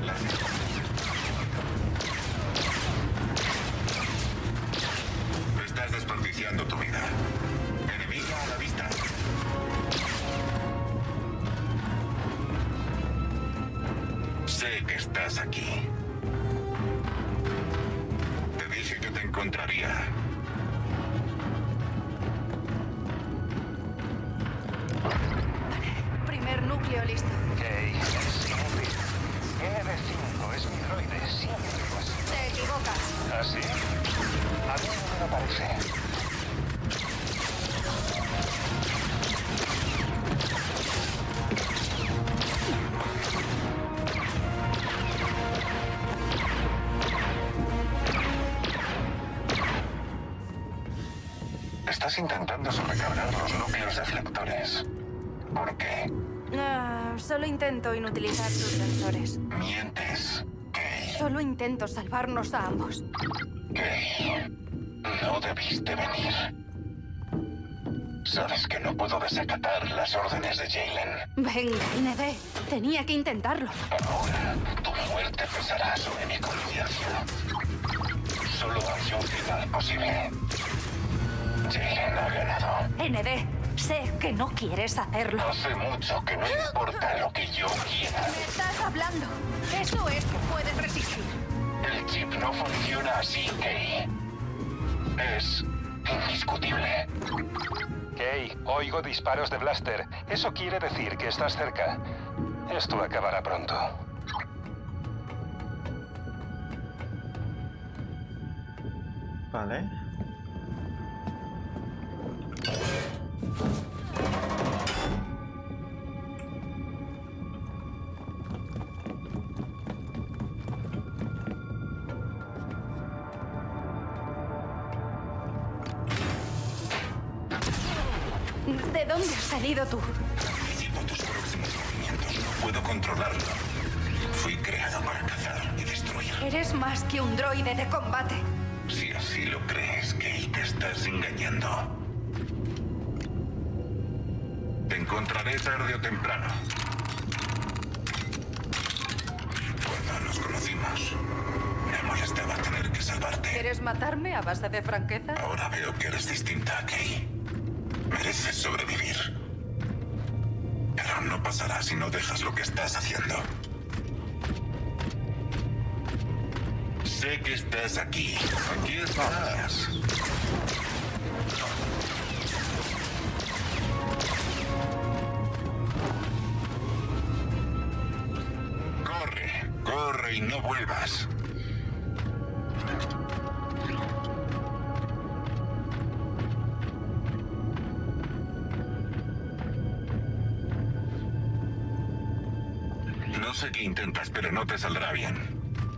plan. Estás desperdiciando tu vida. Enemiga a la vista. Sé que estás aquí. Te dije que te encontraría. Primer núcleo listo. Kay, es inútil. NB5 es mi droide, siempre lo ha sido. Te equivocas. ¿Ah, sí? A mí no me lo parece. Estás intentando sobrecargar los núcleos deflectores. ¿Por qué? Solo intento inutilizar tus sensores. Mientes, Kay. Solo intento salvarnos a ambos. Kay, no debiste venir. Sabes que no puedo desacatar las órdenes de Jaylen. Venga, ND. Tenía que intentarlo. Ahora, tu muerte pesará sobre mi conciencia. Solo hay un final posible. Jaylen ha ganado. ND, sé que no quieres hacerlo. Hace mucho que no importa lo que yo quiera. ¿Me estás hablando? Eso es que puedes resistir. El chip no funciona así, Kay. Es indiscutible. Kay, oigo disparos de blaster. Eso quiere decir que estás cerca. Esto acabará pronto. Vale. ¿De dónde has salido tú? Anticipo tus próximos movimientos. No puedo controlarlo. Fui creado para cazar y destruir. Eres más que un droide de combate. Si así lo crees, Kay, te estás engañando. Te encontraré tarde o temprano. Cuando nos conocimos, me molestaba tener que salvarte. ¿Quieres matarme a base de franqueza? Ahora veo que eres distinta, Kay. Mereces sobrevivir. Pero no pasará si no dejas lo que estás haciendo. Sé que estás aquí. Aquí estás. Corre, corre y no vuelvas. No sé qué intentas, pero no te saldrá bien.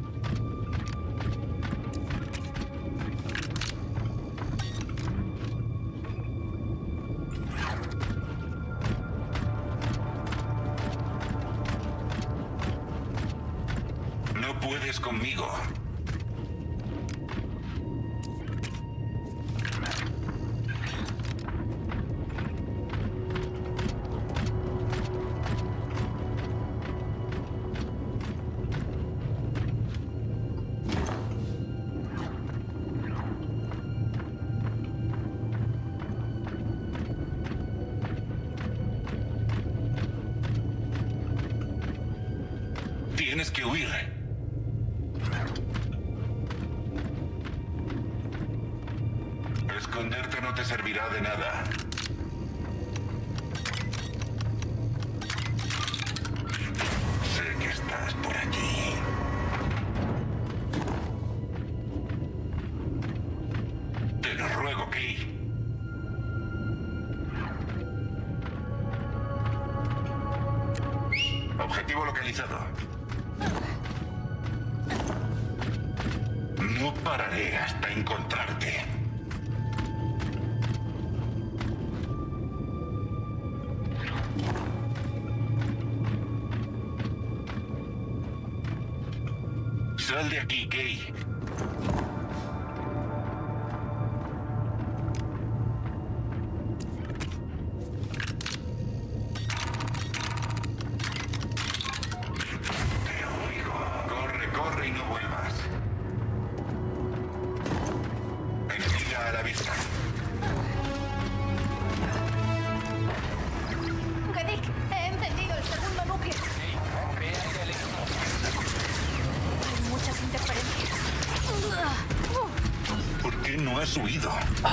No puedes conmigo. Tienes que huir. Esconderte no te servirá de nada. Sé que estás por aquí. Te lo ruego, Kay. Objetivo localizado. No pararé hasta encontrarte. Sal de aquí, Kay. Te oigo. No has huido.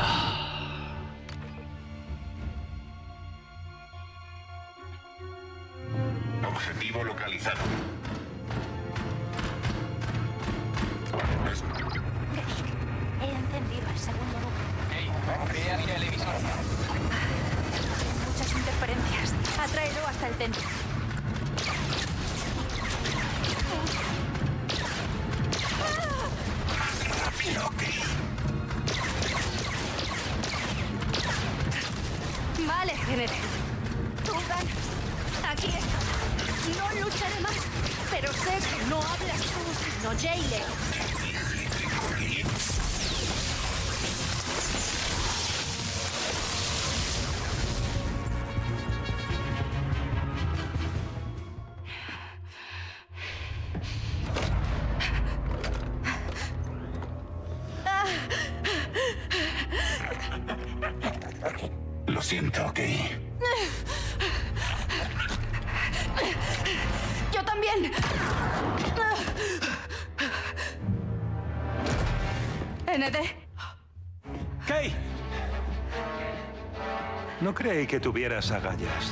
Objetivo localizado. He encendido el segundo núcleo. Ve hacia el emisor. Hay muchas interferencias. Atráelo hasta el centro. Rápido, Kay. Vale, Genere. Tú ganas. Aquí está. No lucharé más, pero sé que no hablas tú, sino Jaylen. Lo siento, Kay. ¡Yo también! ¿ND? ¡Kay! No creí que tuvieras agallas.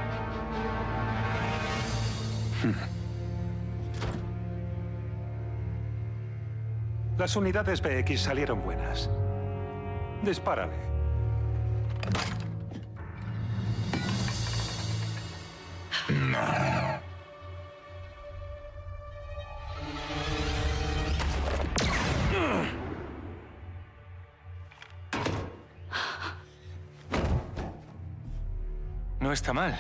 Las unidades BX salieron buenas. Dispárale. No. No está mal.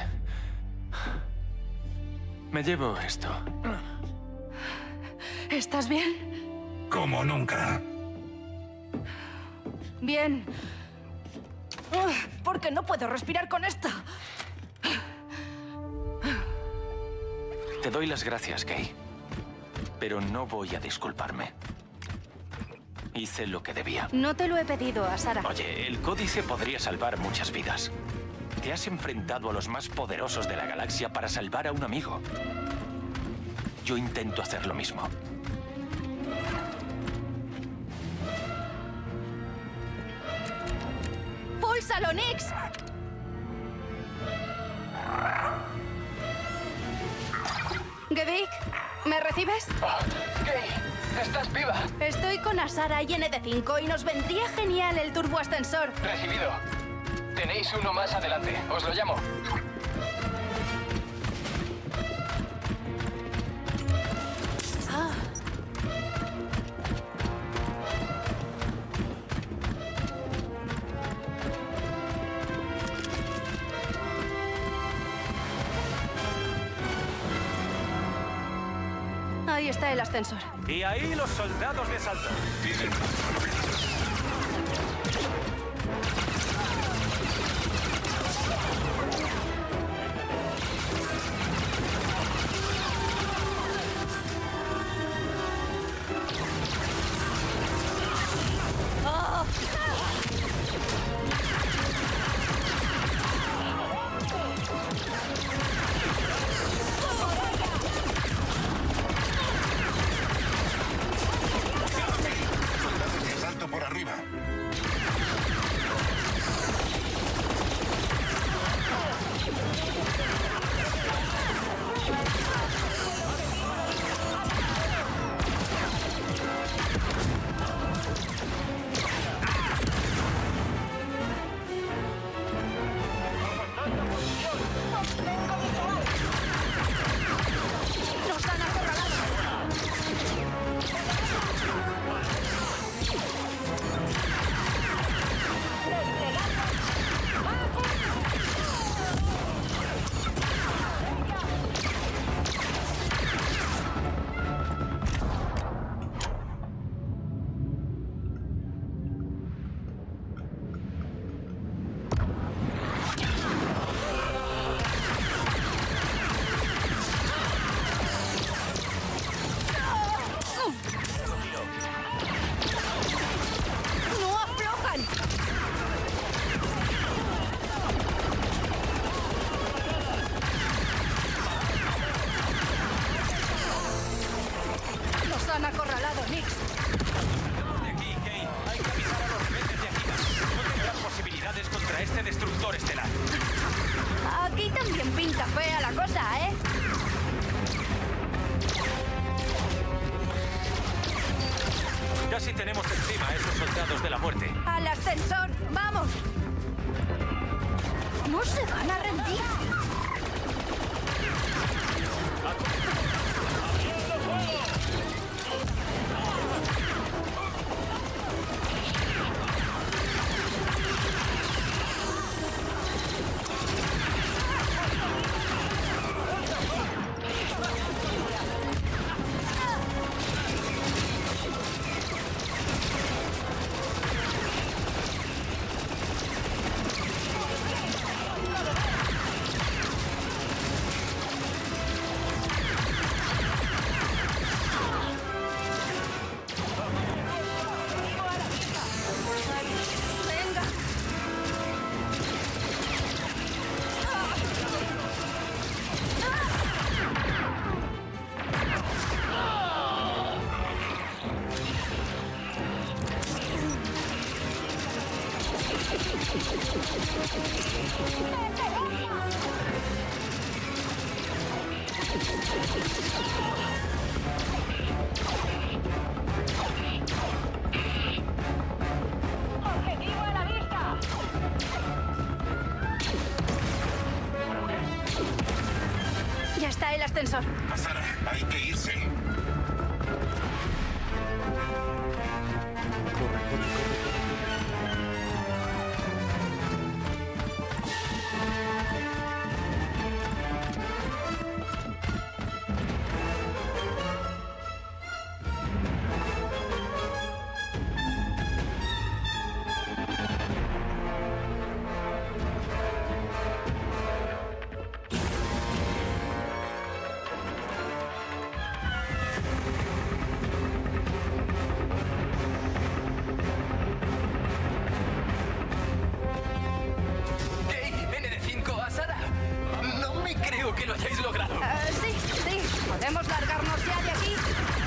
Me llevo esto. ¿Estás bien? Como nunca. Bien. Porque no puedo respirar con esto. Te doy las gracias, Kay. Pero no voy a disculparme. Hice lo que debía. No te lo he pedido, Asara. Oye, el códice podría salvar muchas vidas. Te has enfrentado a los más poderosos de la galaxia para salvar a un amigo. Yo intento hacer lo mismo. ¡Púlsalo, Nix! Gevik, ¿me recibes? Kay, ¿estás viva? Estoy con Asara y ND5 y nos vendría genial el turboascensor. Recibido. Tenéis uno más adelante. Os lo llamo. Ah. Ahí está el ascensor. Y ahí los soldados de asalto. Salto por Casi tenemos encima a esos soldados de la muerte. ¡Al ascensor! ¡Vamos! ¡No se van a rendir! ¡Venga! ¡Objetivo a la vista! Ya está el ascensor. Sara, hay que irse. ¡Kay! ¡ND5 a Sara! No me creo que lo hayáis logrado. Sí, sí. ¿Podemos largarnos ya de aquí?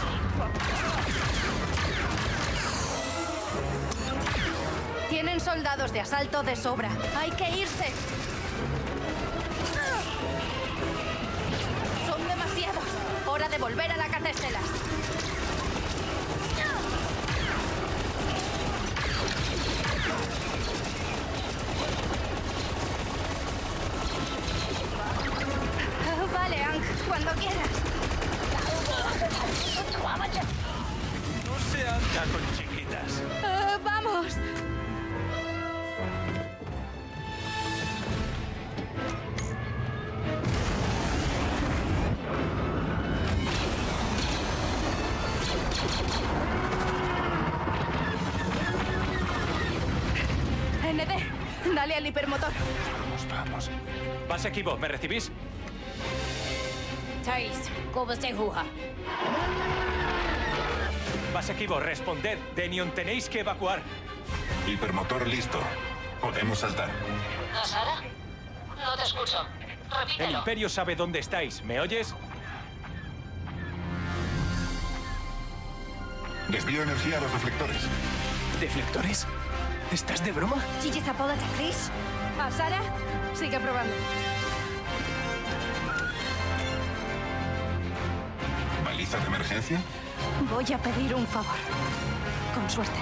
Tienen soldados de asalto de sobra. Hay que irse. Son demasiados. Hora de volver a la Catestelas. Vale, Hank, cuando quieras. No se anda con chiquitas. ¡Vamos! ND, dale al hipermotor. Vamos. Base equipo, ¿me recibís? Thais, ¿cómo se juega? Base equipo, responded. Denion, tenéis que evacuar. Hipermotor listo. Podemos saltar. ¿A Sara? No te escucho. El Repítelo. Imperio sabe dónde estáis. ¿Me oyes? Desvío energía a los reflectores. ¿Deflectores? ¿Estás de broma? Gigi Zapolata, please. ¿A Sara? Sigue probando. ¿Baliza de emergencia? Voy a pedir un favor. Con suerte.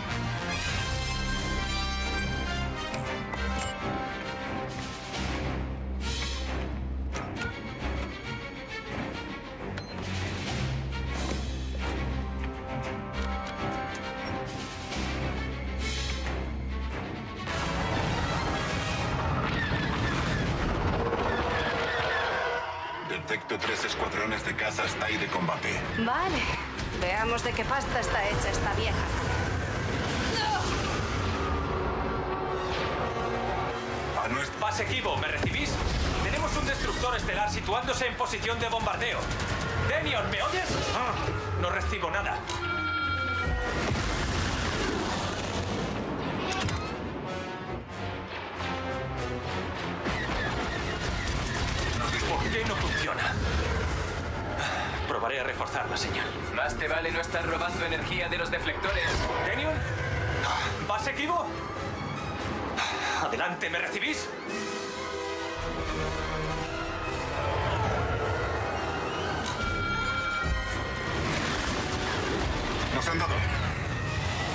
Detecto 3 escuadrones de cazas TIE de combate. Vale. Veamos de qué pasta está hecha esta vieja. A nuestro... Base equipo, ¿me recibís? Tenemos un destructor estelar situándose en posición de bombardeo. Denion, ¿me oyes? No recibo nada. ¿Por qué no funciona? Probaré a reforzar la señal. Más te vale no estar robando energía de los deflectores. ¿Denion? ¿Base equipo? Adelante, ¿me recibís? Nos han dado.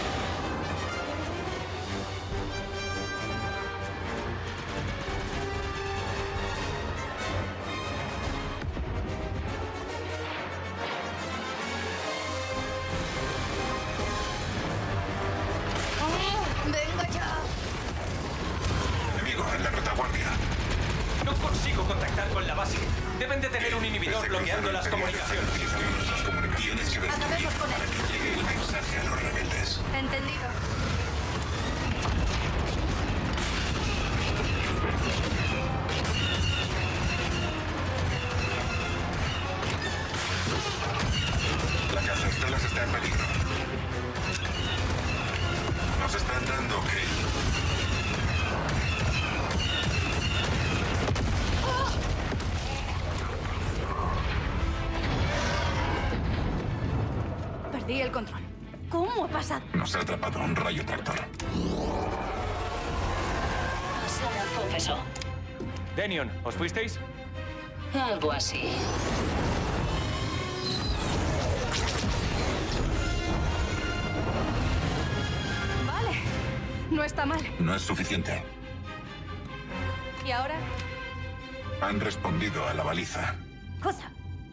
consigo contactar con la base. Deben de tener un inhibidor bloqueando las comunicaciones. Nuestras comunicaciones que Acabemos con él. llegue el mensaje a los rebeldes. Entendido. La cazaestelas está en peligro. Nos están dando, Kay. Perdí el control. ¿Cómo ha pasado? Nos ha atrapado un rayo tractor. Asara confesó. Denion, ¿os fuisteis? Algo así. Vale. No está mal. No es suficiente. ¿Y ahora? Han respondido a la baliza. Cosa.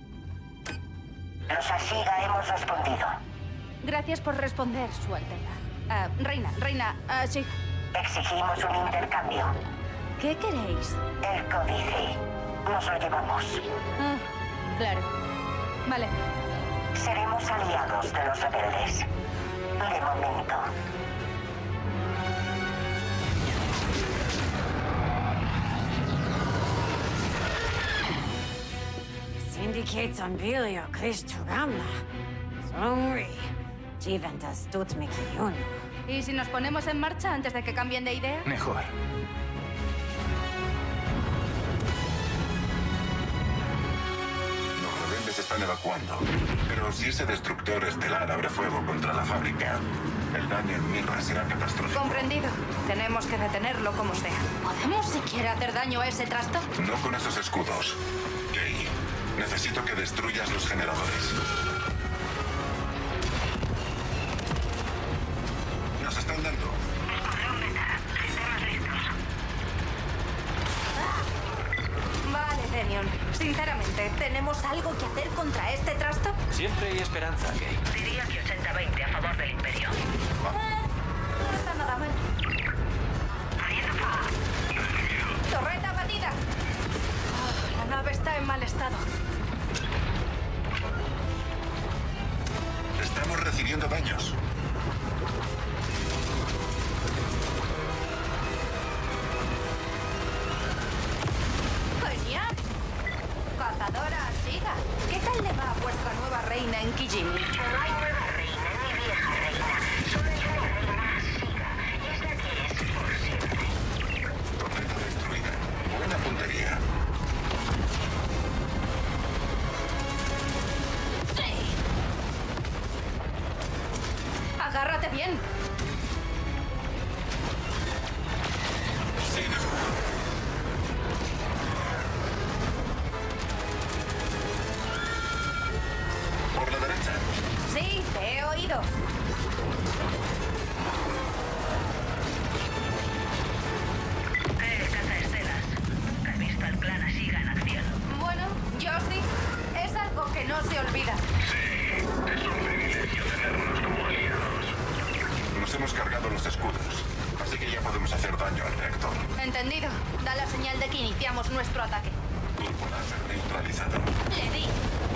Los Ashiga hemos respondido. Gracias por responder, Su Alteza. Reina, sí. Exigimos un intercambio. ¿Qué queréis? El códice. Nos lo llevamos. Ah, claro. Vale. Seremos aliados de los rebeldes. De momento. Syndicates Anvilio Kristugamna. Songri. Jiventas Tutmikiyun. ¿Y si nos ponemos en marcha antes de que cambien de idea? Mejor. Los rebeldes están evacuando. Pero si ese destructor estelar abre fuego contra la fábrica, el daño en Mirra será catastrófico. Comprendido. Tenemos que detenerlo como sea. ¿Podemos siquiera hacer daño a ese trasto? No con esos escudos. Kay, necesito que destruyas los generadores. Nos están dando. Vale, Denion. Sinceramente, ¿tenemos algo que hacer contra este trasto? Siempre hay esperanza, Kay. Diría que 80-20 a favor del Imperio. No está nada mal. ¡Torreta batida! La nave está en mal estado. Estamos recibiendo daños. ¡Genial! Cazadora Ashiga, ¿qué tal le va a vuestra nueva reina en Kijimi? No hay nueva reina ni vieja reina. Solo hay una reina Ashiga. Y es la que es por siempre. Torreta destruida. Buena puntería. ¡Sí! ¡Agárrate bien! Sin escudo. Por la derecha. Sí, te he oído. Cazaestelas. Nunca he visto al clan Ashiga en acción. Bueno, yo sí. Es algo que no se olvida. Es un privilegio tenernos como aliados. Nos hemos cargado los escudos, así que ya podemos hacer daño al reactor. Entendido. Da la señal de que iniciamos nuestro ataque. Turbo láser neutralizado. Le di.